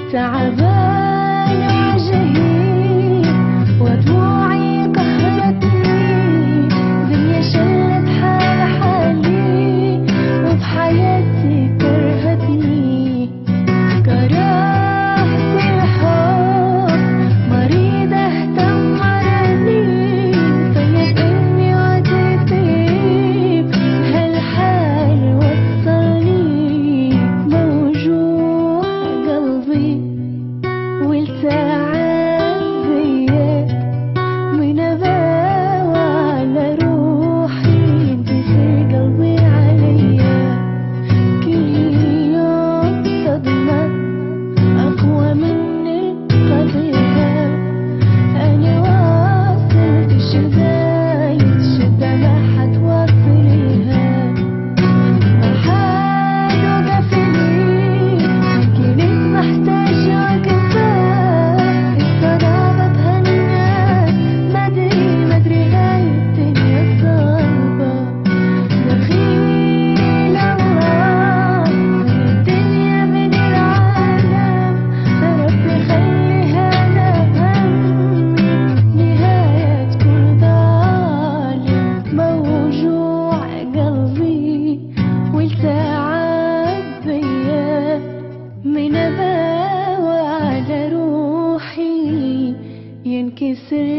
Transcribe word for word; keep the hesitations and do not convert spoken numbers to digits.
تعبان وجهي ودموعي قهرتني، دنيا شلت حال حالي وبحياتي كرهتني. كرهت الحب مريضة تمرني، طيب اني وجيتي هالحال وصلني. موجوع قلبي والتعب بيا، من اباوى على روحي ينكسر قلبي عليا. كل يوم صدمة اقوى من القضية، انا واصلت الشدايد الشدة ما حد واصلها. ما حد وقف لي كنت محتاجة كفاية، الصداقة بهالناس مدري مدري هاي الدنيا صعبة. دخيل الله من الدنيا من العالم، ربي خليها همي نهاية كل ظالم. موجوع قلبي والتعب بيا، من اباوى على روحي ينكسر